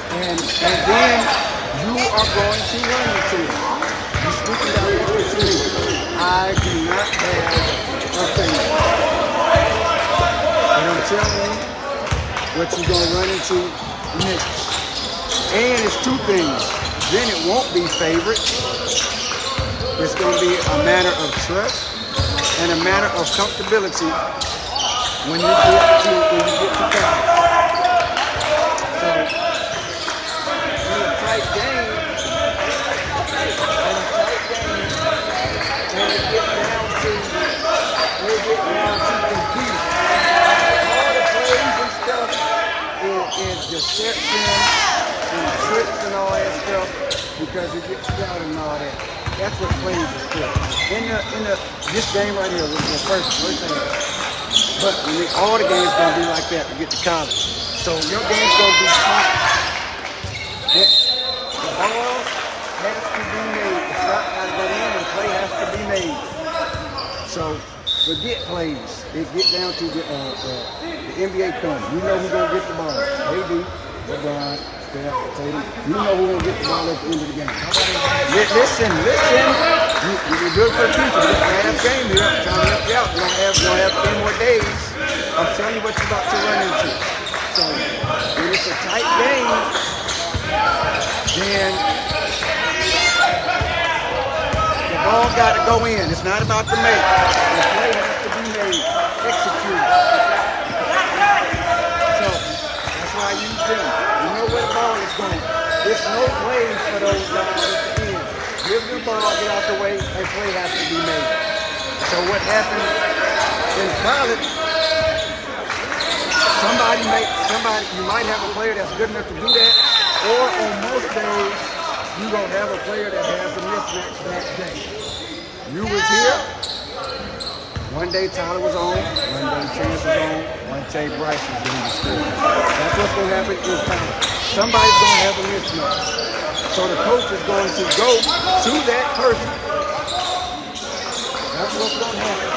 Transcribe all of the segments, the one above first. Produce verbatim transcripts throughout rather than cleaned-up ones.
And, and then you are going to run into it. You're speaking directly to me. I do not have a favorite. And I'm telling you what you're going to run into next. And it's two things. Then it won't be favorite. It's going to be a matter of trust and a matter of comfortability when you get to when you get to college. So in a tight game, in a tight game, when it gets down to when it gets down to competing, all the plays and stuff is, is deception and tricks and all that stuff because it gets scouted and all that. That's what plays is for. In the in the this game right here was the first first game. But when we, all the games gonna be like that to get to college. So your game's gonna be tight. The ball has to be made. The shot has to go in and play has to be made. So forget plays. It get down to the uh, uh, the N B A comes. You know who's gonna get the ball. A D, LeBron, Steph, Tatum. You know who's gonna get the ball at the end of the game. Listen, listen. You, you're good for the future. This last game here, I'm trying to help you out. You don't have, you don't have ten more days. I'm telling you what you're about to run into. So when it's a tight game, then the ball got to go in. It's not about the make. The play has to be made, executed. So that's why I use them. You know where the ball is going. There's no plays for those guys at the end. Give the ball, get out the way, a play has to be made. So what happened in college, somebody may, somebody, you might have a player that's good enough to do that, or on most days, you're going to have a player that has a mismatch that day. You was here, one day Tyler was on, one day Chance was on, one day Bryce was in the school. That's what's going to happen in college. Somebody's going to have a mismatch. So the coach is going to go to that person. That's what's going to happen.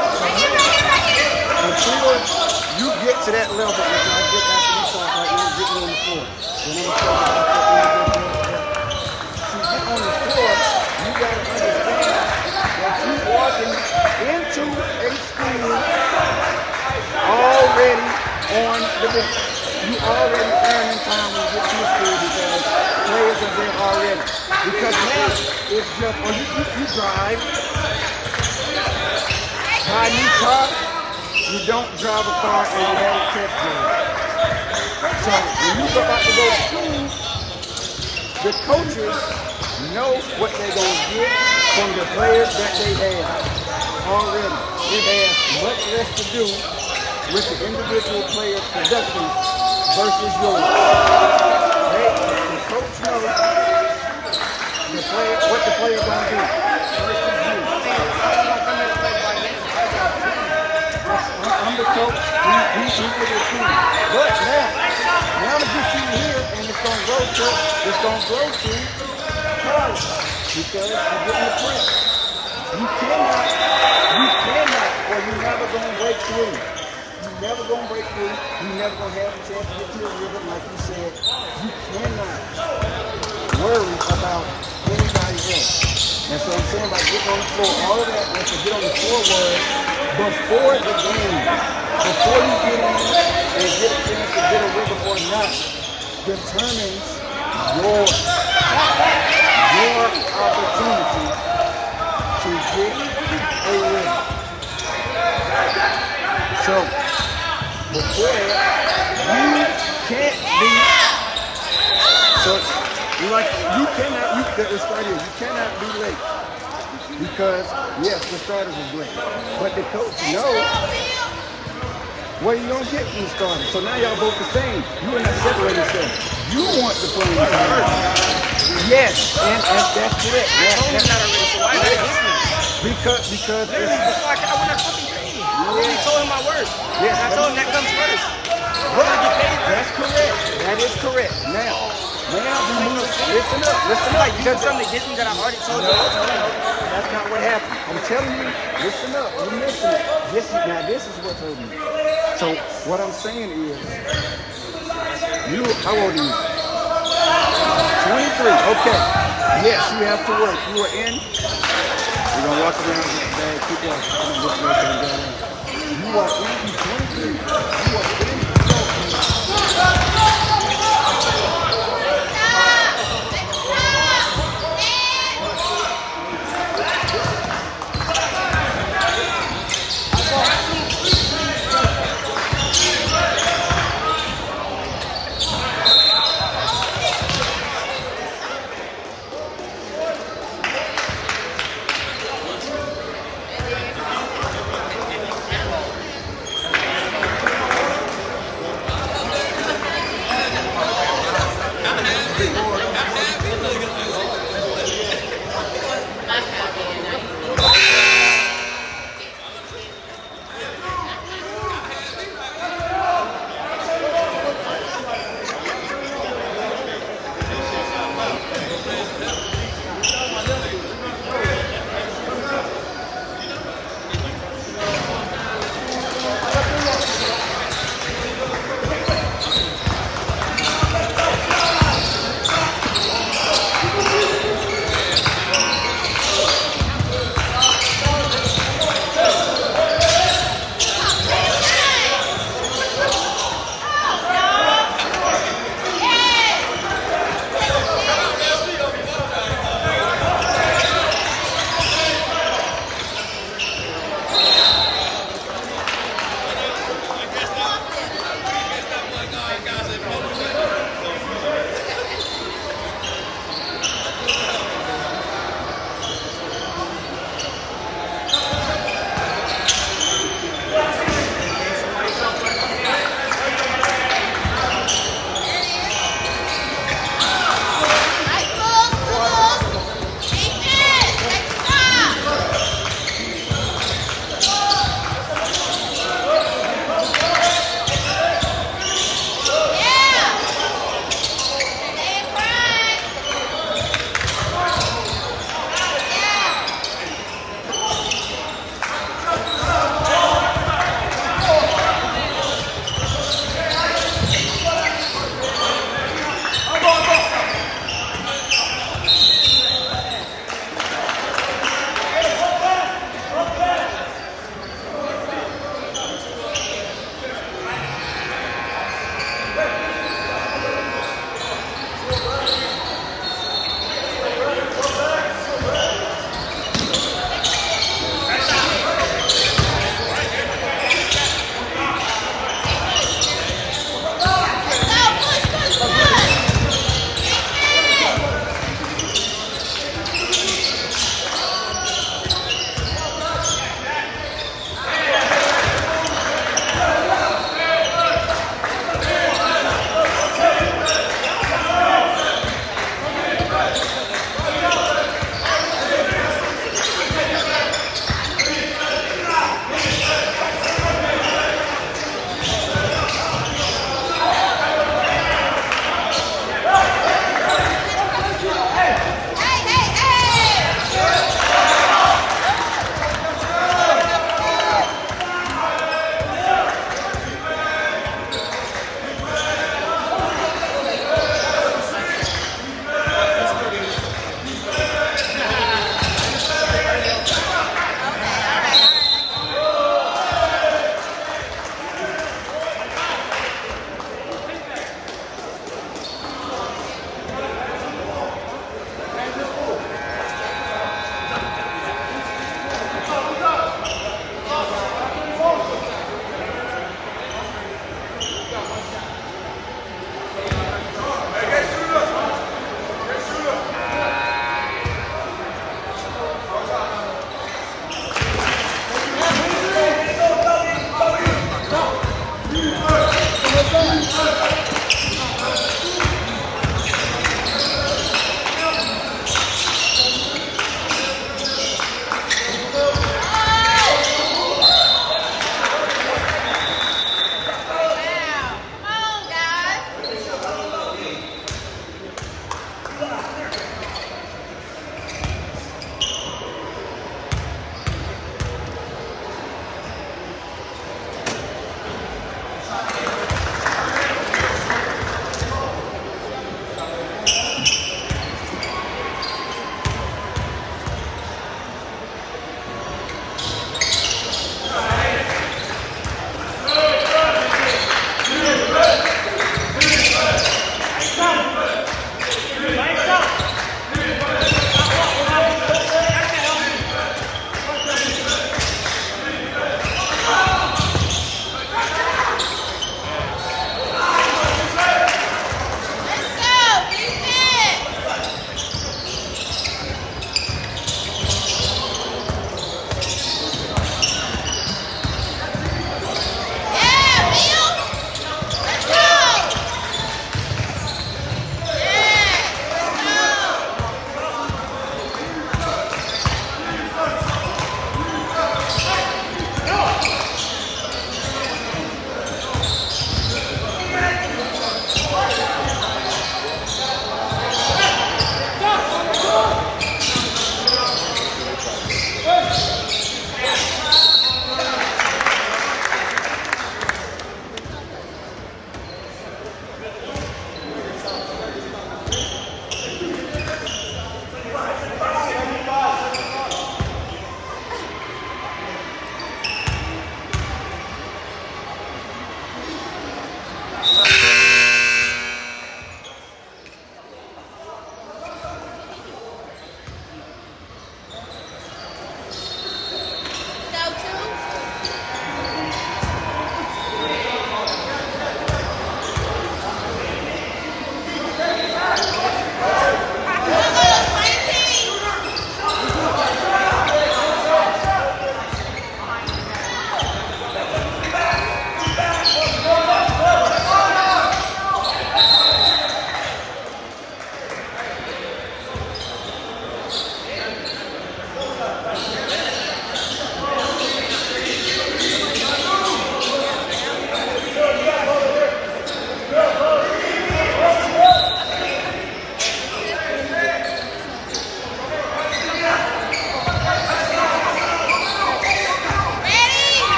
Until you get to that level, which I get after you start right now, getting on the floor. When I'm to get on the floor, you got to understand that you're walking into a school already on the bench. You already earning time when you get to the school because players are there already. Because now it's just, or you, you, you drive, buy a new car, you don't drive a car and you have a test drive. So when you go out to go to school, the coaches know what they're going to get from the players that they have already. It has much less to do with the individual player's production versus yours. Hey, the coach knows the player, what the player gonna do versus you. I'm the coach. He, he, he for your team. But now, now to get you here, and it's gonna grow to, it's gonna grow to college because you're getting the print. You cannot, you cannot, or you're never gonna break through. You're never going to break through. You're never going to have a chance to get to the river, like you said. You cannot worry about anybody else. And so I'm saying by getting on the floor, all of that, once you get on the floor was before the game, before you get in and get a chance to get a river or not, determines your, your opportunity to get a river. So, before that, you can't be, so you like, you cannot, you, the starter, you cannot be late. Because, yes, the starters are late. But the coach knows what you don't get from the starter. So now y'all both the same. You are not separating yourself. You want to play the starter. Yes, and, and that's correct. I told him that already, so why are they listening? Because, because literally, before I, I went out fucking training. I already told him my word. Yes, I told him that comes first. Right. That's correct. That is correct. Now, now we move. Listen up. Listen up. You said something against me that I already told no, you. No, no, that's not what happened. I'm telling you. Listen up. You're missing it. This is now. This is what's hurting you. So what I'm saying is, you. How old are you? twenty-three. Okay. Yes, you have to work. You are in. We're going to walk around with the bag. Keep walking. Come on, lift it up and down. You are in twenty-three. You are in.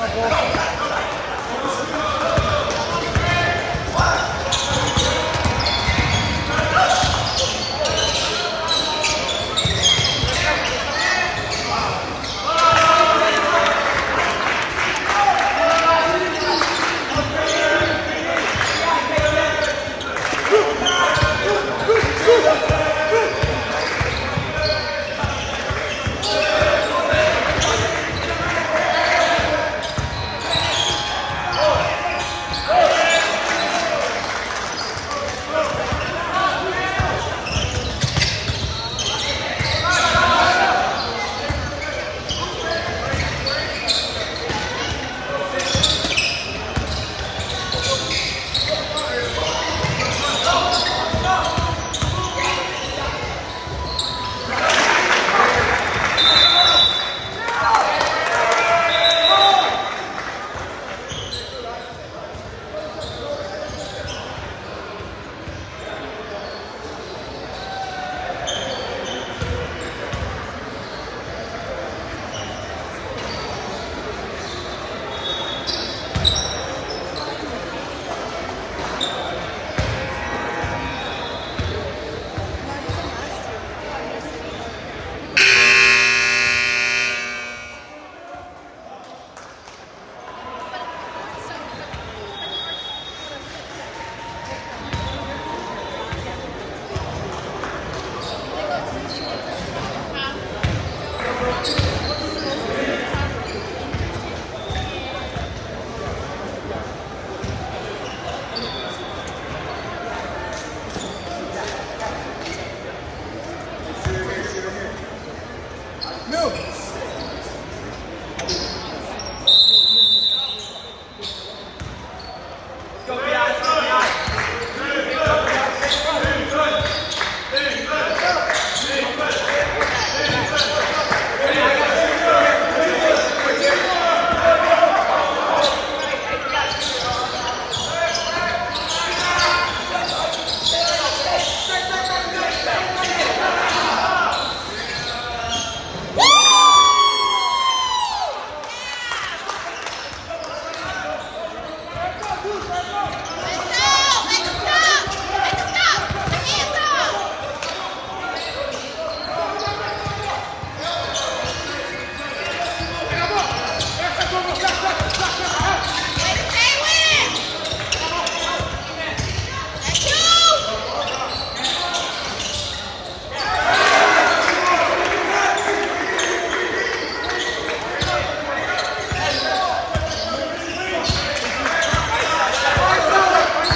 Come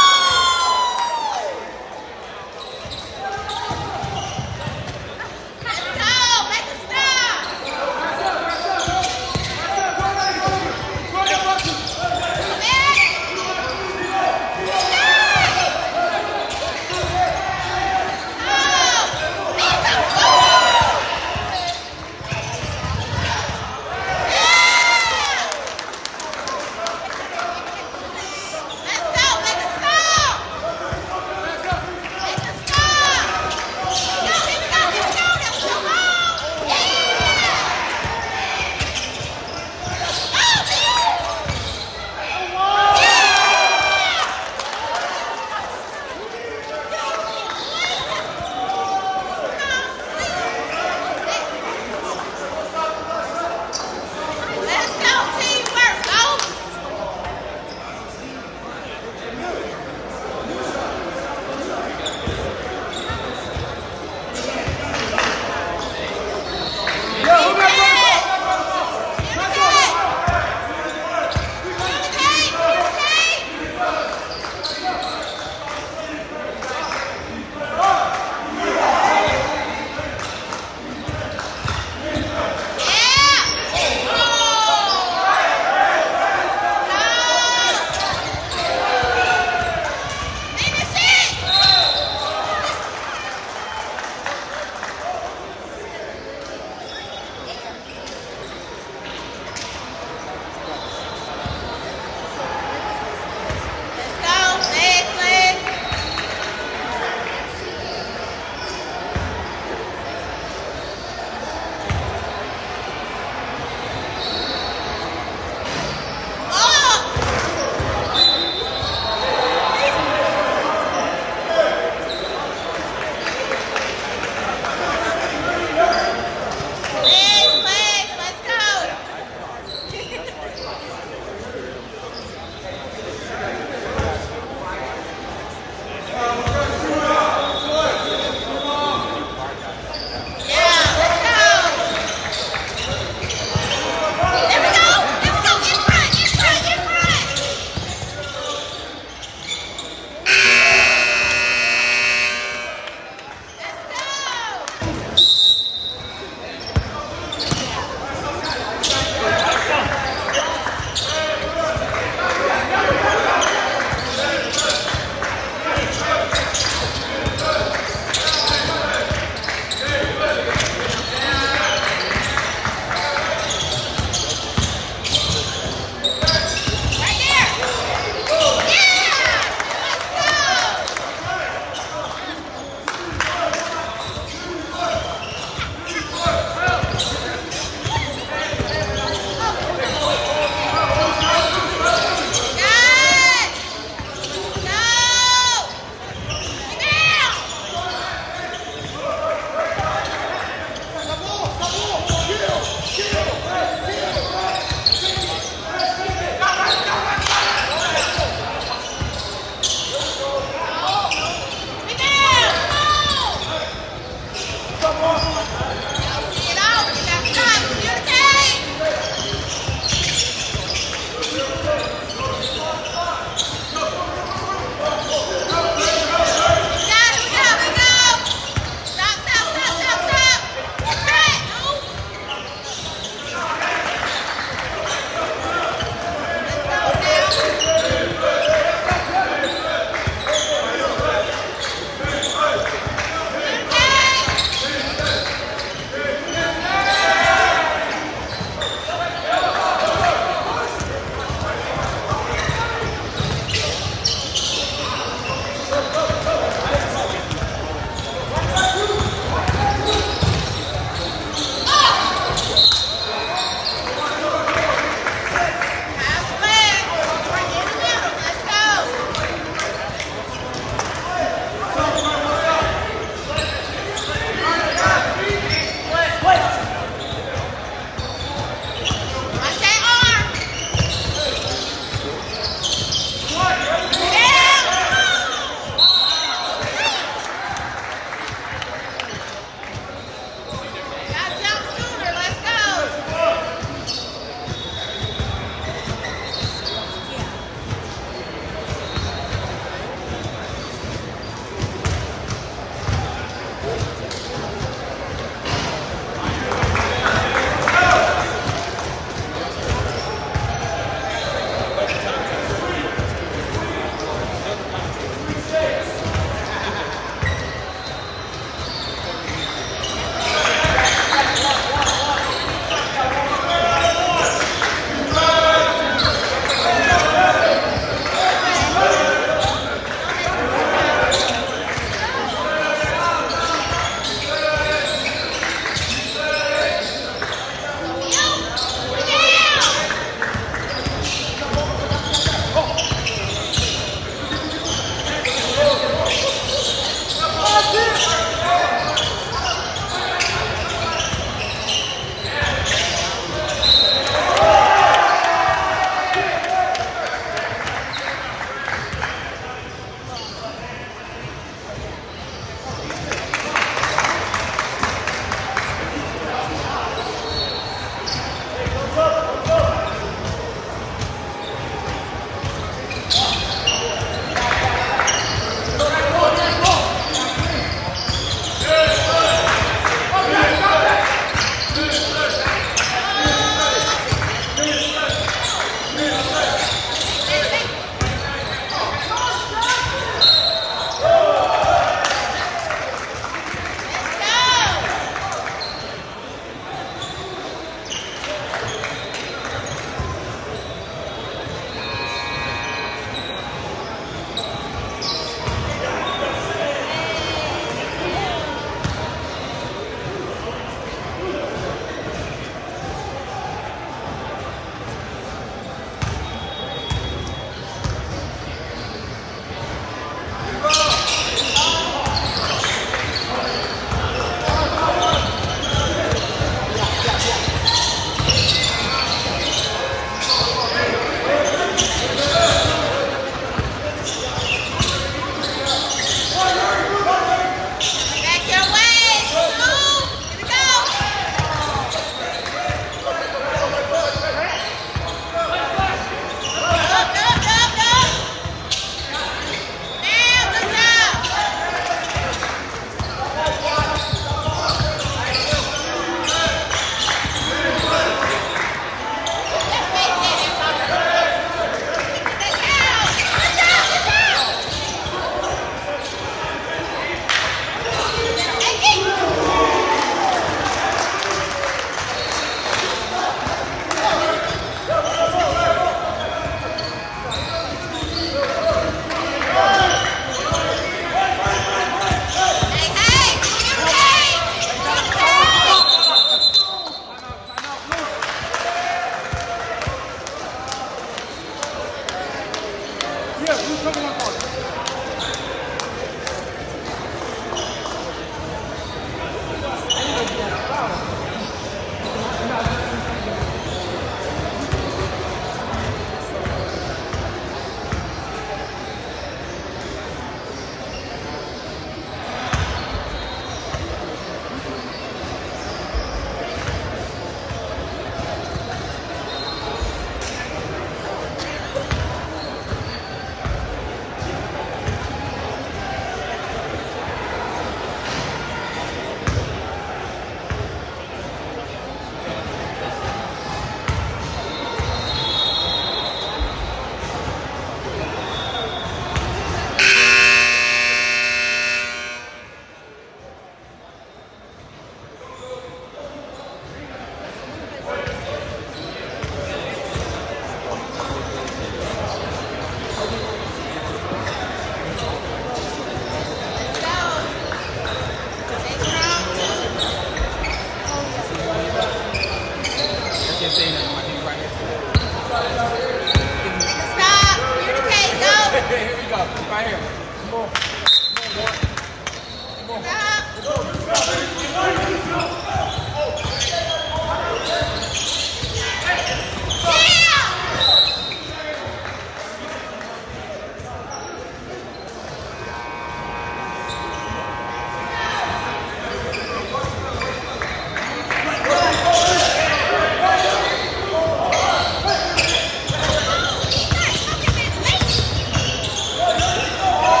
Go!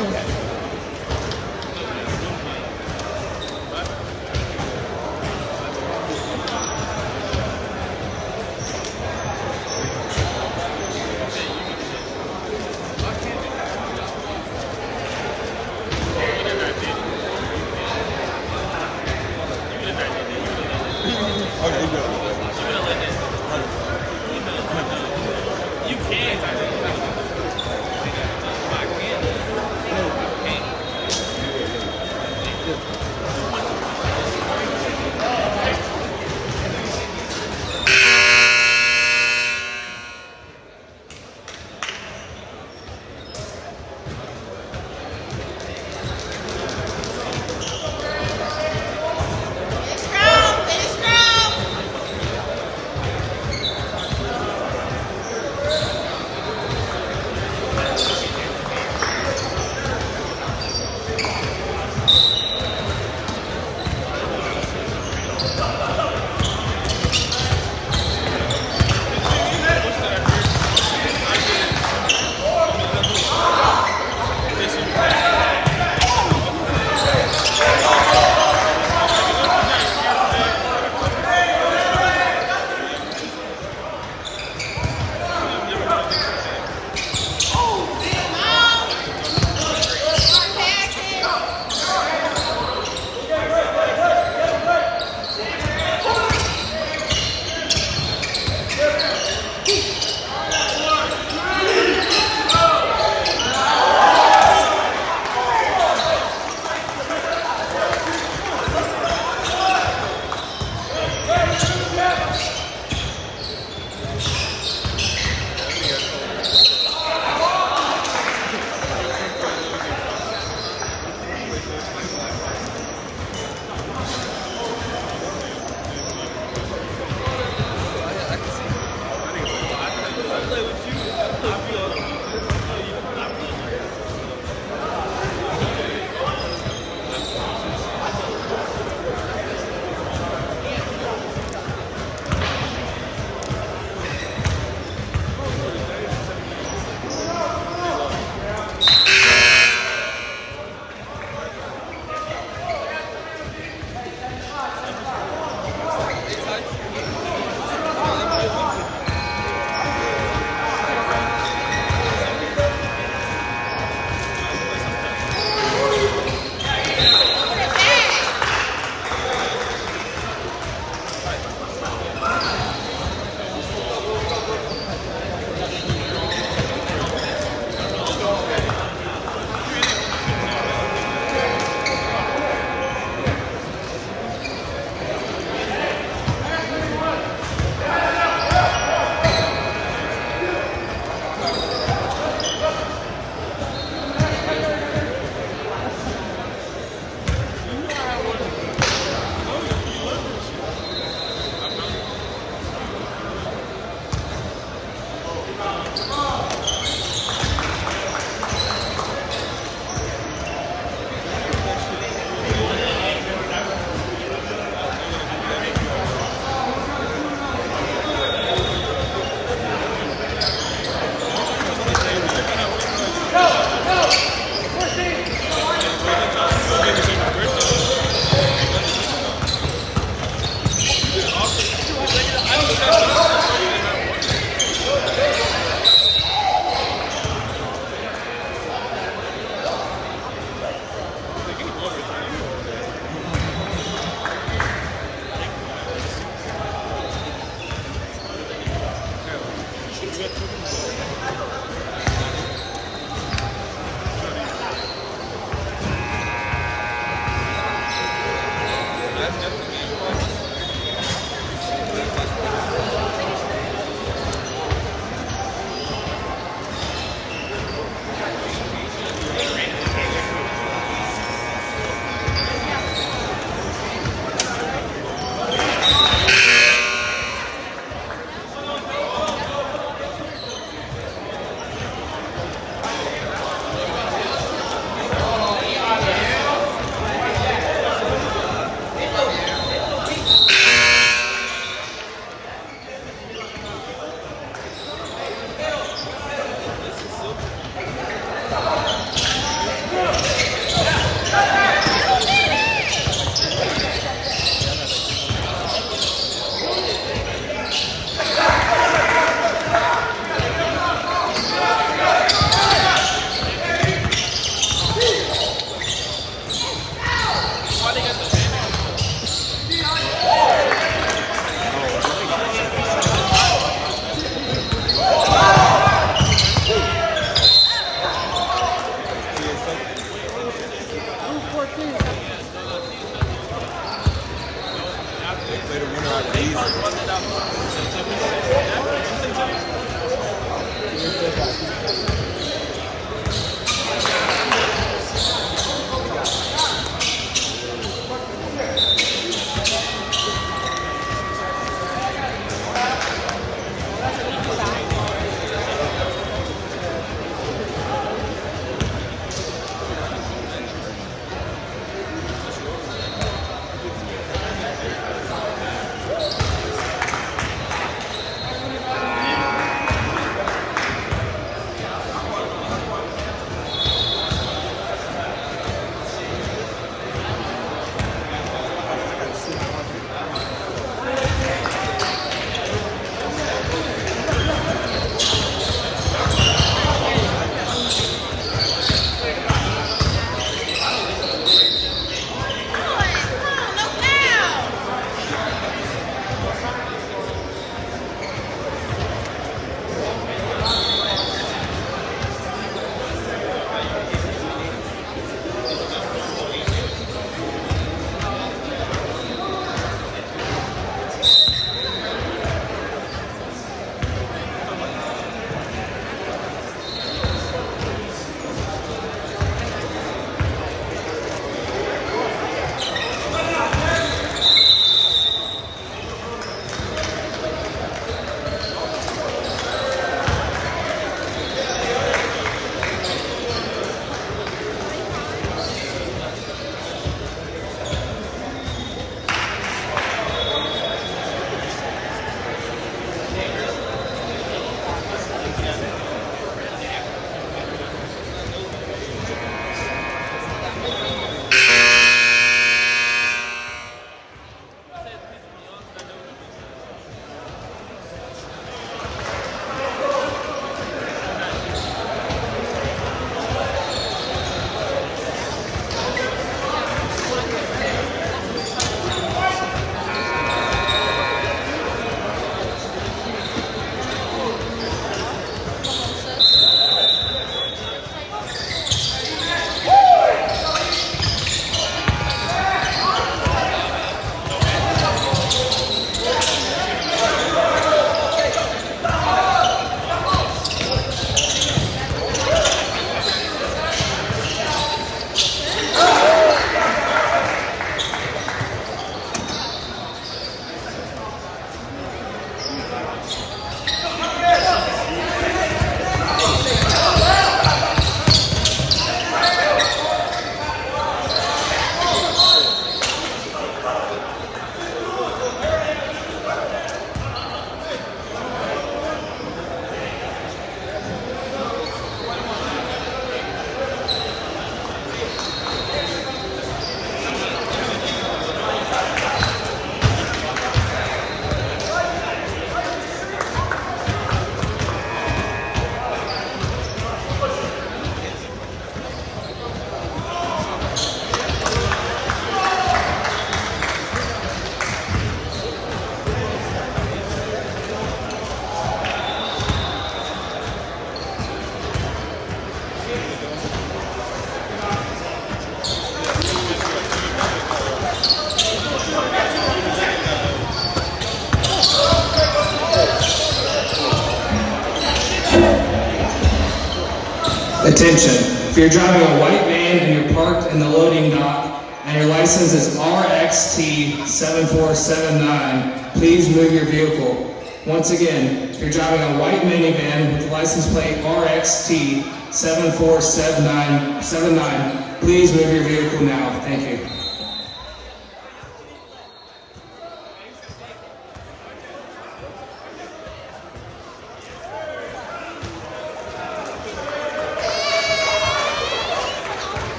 Okay, good. You can. I can't. Attention, if you're driving a white van and you're parked in the loading dock and your license is R X T seven four seven nine, please move your vehicle. Once again, if you're driving a white minivan with license plate R X T seven four seven nine, please move your vehicle now. Thank you.